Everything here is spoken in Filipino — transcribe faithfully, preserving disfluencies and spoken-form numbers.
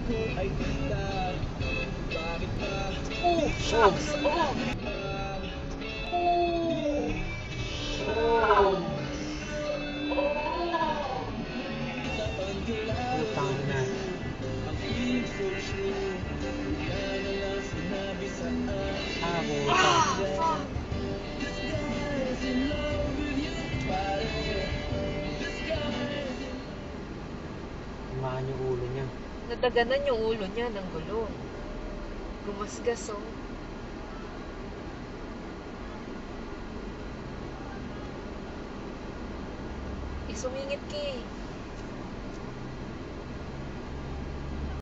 Oh, shucks! Oh! Oh! Putang na. Ah, puta. Ah! Fuck! Tumahan yung ulo niya. Nadaganan yung ulo niya ng gulong. Gumasgas, oh. Eh, sumingit ka eh.